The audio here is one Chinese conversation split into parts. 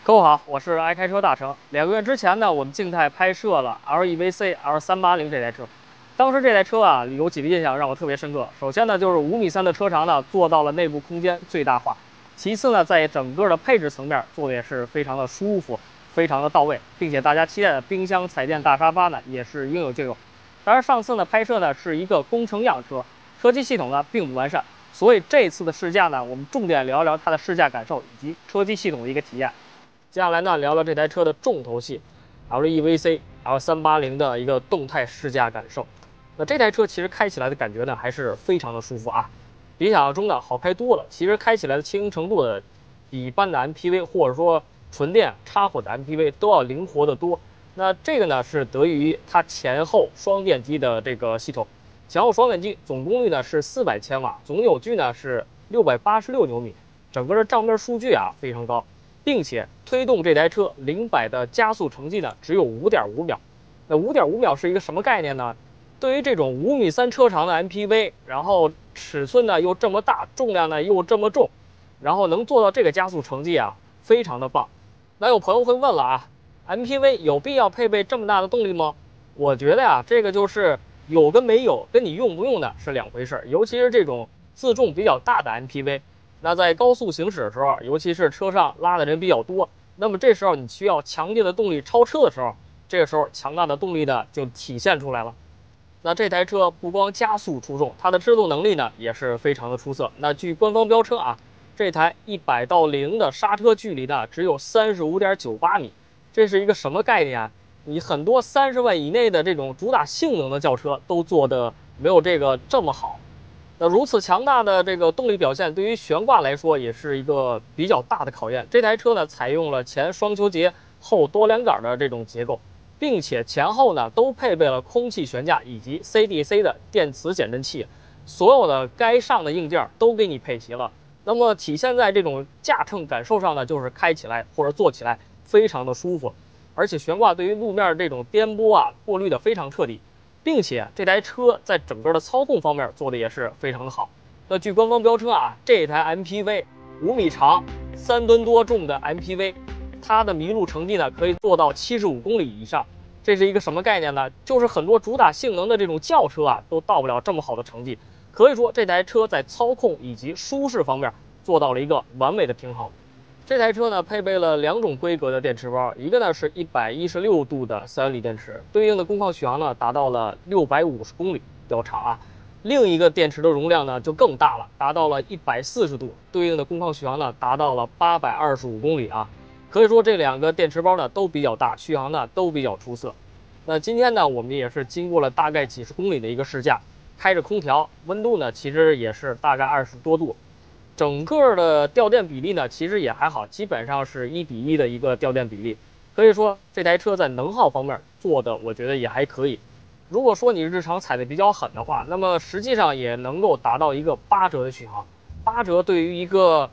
各位好，我是爱开车大成。2个月之前呢，我们静态拍摄了 LEVC L380这台车。当时这台车啊，有几个印象让我特别深刻。首先呢，就是5.3米的车长呢，做到了内部空间最大化。其次呢，在整个的配置层面做的也是非常的舒服，非常的到位，并且大家期待的冰箱、彩电、大沙发呢，也是应有尽有。当然，上次呢拍摄呢是一个工程样车，车机系统呢并不完善，所以这次的试驾呢，我们重点聊一聊它的试驾感受以及车机系统的一个体验。接下来呢，聊聊这台车的重头戏 LEVC L380的一个动态试驾感受。那这台车其实开起来的感觉呢，还是非常的舒服啊，比想象中的好开多了。其实开起来的轻盈程度的，比一般的 MPV 或者说纯电插混的 MPV 都要灵活得多。那这个呢，是得益于它前后双电机的这个系统。前后双电机总功率呢是400千瓦，总扭矩呢是686牛米，整个的账面数据啊非常高。并且推动这台车0-100的加速成绩呢，只有5.5秒。那5.5秒是一个什么概念呢？对于这种5.3米车长的 MPV， 然后尺寸呢又这么大，重量呢又这么重，然后能做到这个加速成绩啊，非常的棒。那有朋友会问了啊，MPV 有必要配备这么大的动力吗？我觉得呀，这个就是有跟没有，跟你用不用的是两回事。尤其是这种自重比较大的 MPV。那在高速行驶的时候，尤其是车上拉的人比较多，那么这时候你需要强劲的动力超车的时候，这个时候强大的动力呢就体现出来了。那这台车不光加速出众，它的制动能力呢也是非常的出色。那据官方标称啊，这台100到0的刹车距离呢只有35.98米，这是一个什么概念啊？你很多30万以内的这种主打性能的轿车都做的没有这个这么好。那如此强大的这个动力表现，对于悬挂来说也是一个比较大的考验。这台车呢，采用了前双球节、后多连杆的这种结构，并且前后呢都配备了空气悬架以及 CDC 的电磁减震器，所有的该上的硬件都给你配齐了。那么体现在这种驾乘感受上呢，就是开起来或者坐起来非常的舒服，而且悬挂对于路面这种颠簸啊过滤的非常彻底。并且这台车在整个的操控方面做的也是非常的好。那据官方标称啊，这台 MPV 5米长、3吨多重的 MPV， 它的麋鹿成绩呢可以做到75公里以上。这是一个什么概念呢？就是很多主打性能的这种轿车啊，都到不了这么好的成绩。可以说这台车在操控以及舒适方面做到了一个完美的平衡。这台车呢配备了2种规格的电池包，一个呢是116度的3元锂电池，对应的工况续航呢达到了650公里，比较长啊。另一个电池的容量呢就更大了，达到了140度，对应的工况续航呢达到了825公里啊。可以说这2个电池包呢都比较大，续航呢都比较出色。那今天呢我们也是经过了大概几十公里的一个试驾，开着空调，温度呢其实也是大概20多度。整个的掉电比例呢，其实也还好，基本上是1:1的一个掉电比例。可以说这台车在能耗方面做的，我觉得也还可以。如果说你日常踩的比较狠的话，那么实际上也能够达到一个8折的续航。8折对于一个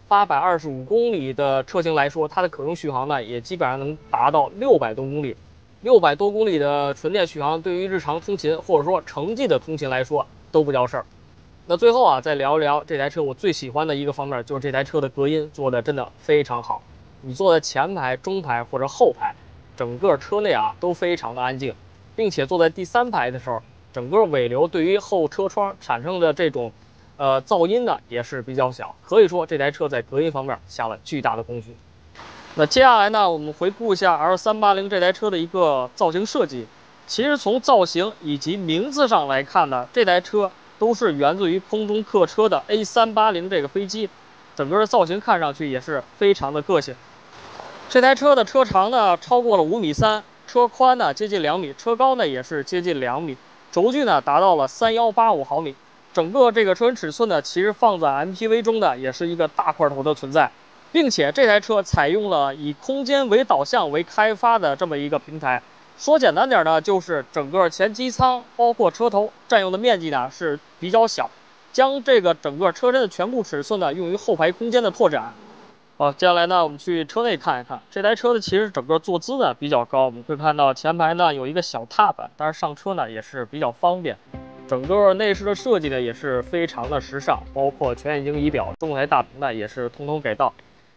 825公里的车型来说，它的可用续航呢，也基本上能达到600多公里。600多公里的纯电续航，对于日常通勤或者说城际的通勤来说都不叫事儿。那最后啊，再聊一聊这台车我最喜欢的一个方面，就是这台车的隔音做的真的非常好。你坐在前排、中排或者后排，整个车内啊都非常的安静，并且坐在第3排的时候，整个尾流对于后车窗产生的这种噪音呢也是比较小。可以说这台车在隔音方面下了巨大的功夫。那接下来呢，我们回顾一下 L380这台车的一个造型设计。其实从造型以及名字上来看呢，这台车都是源自于空中客车的 A380这个飞机，整个的造型看上去也是非常的个性。这台车的车长呢超过了5.3米，车宽呢接近2米，车高呢也是接近2米，轴距呢达到了3185毫米。整个这个车身尺寸呢，其实放在 MPV 中的也是一个大块头的存在，并且这台车采用了以空间为导向为开发的这么一个平台。说简单点呢，就是整个前机舱包括车头占用的面积呢是比较小，将这个整个车身的全部尺寸呢用于后排空间的拓展。好，接下来呢我们去车内看一看，这台车的其实整个坐姿呢比较高，我们会看到前排呢有一个小踏板，但是上车呢也是比较方便。整个内饰的设计呢也是非常的时尚，包括全液晶仪表、中台大屏呢也是通通给到。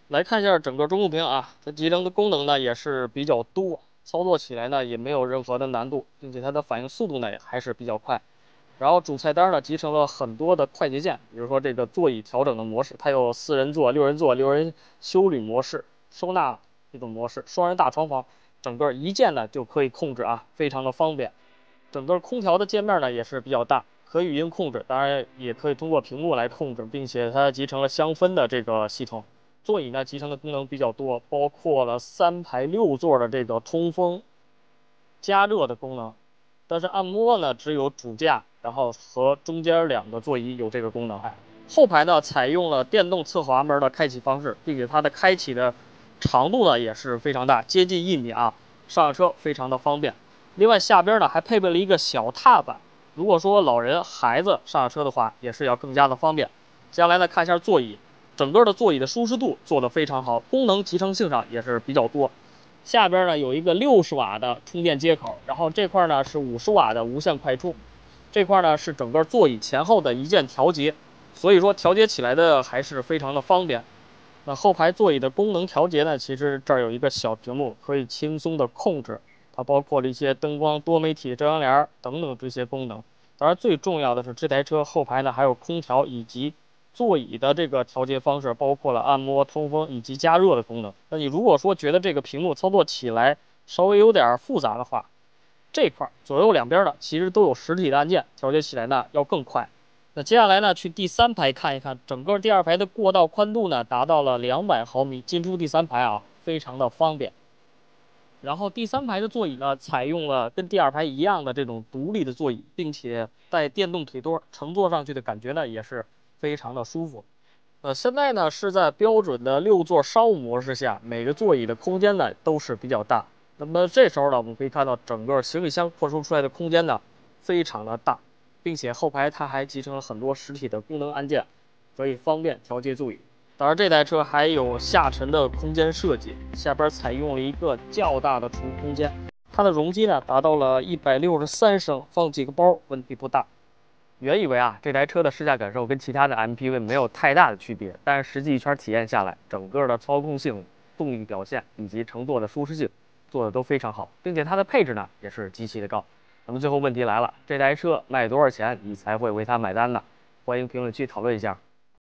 来看一下整个中控屏啊，它集成的功能呢也是比较多，操作起来呢也没有任何的难度，并且它的反应速度呢也还是比较快。然后主菜单呢集成了很多的快捷键，比如说这个座椅调整的模式，它有4人座、6人座、6人休旅模式、收纳这种模式、双人大床房，整个一键呢就可以控制啊，非常的方便。整个空调的界面呢也是比较大，可语音控制，当然也可以通过屏幕来控制，并且它集成了香氛的这个系统。座椅呢集成的功能比较多，包括了3排6座的这个通风、加热的功能。但是按摩呢只有主驾，然后和中间2个座椅有这个功能。后排呢采用了电动侧滑门的开启方式，并且它的开启的长度呢也是非常大，接近1米啊，上车非常的方便。另外下边呢还配备了一个小踏板，如果说老人孩子上车的话，也是要更加的方便。接下来呢看一下座椅，整个的座椅的舒适度做得非常好，功能集成性上也是比较多。下边呢有一个60瓦的充电接口，然后这块呢是50瓦的无线快充，这块呢是整个座椅前后的一键调节，所以说调节起来的还是非常的方便。那后排座椅的功能调节呢，其实这儿有一个小屏幕，可以轻松的控制，它包括了一些灯光、多媒体遮阳帘等等这些功能。当然最重要的是这台车后排呢还有空调以及座椅的这个调节方式，包括了按摩、通风以及加热的功能。那你如果说觉得这个屏幕操作起来稍微有点复杂的话，这块左右两边的其实都有实体的按键，调节起来呢要更快。那接下来呢，去第3排看一看，整个第2排的过道宽度呢达到了200毫米，进出第3排啊非常的方便。然后第3排的座椅呢，采用了跟第2排一样的这种独立的座椅，并且带电动腿托，乘坐上去的感觉呢也是非常的舒服。现在呢是在标准的6座商务模式下，每个座椅的空间呢都是比较大。那么这时候呢，我们可以看到整个行李箱扩充出来的空间呢非常的大，并且后排它还集成了很多实体的功能按键，可以方便调节座椅。当然，这台车还有下沉的空间设计，下边采用了一个较大的储物空间，它的容积呢达到了163升，放几个包问题不大。原以为啊这台车的试驾感受跟其他的 MPV 没有太大的区别，但是实际一圈体验下来，整个的操控性、动力表现以及乘坐的舒适性做的都非常好，并且它的配置呢也是极其的高。那么最后问题来了，这台车卖多少钱你才会为它买单呢？欢迎评论区讨论一下。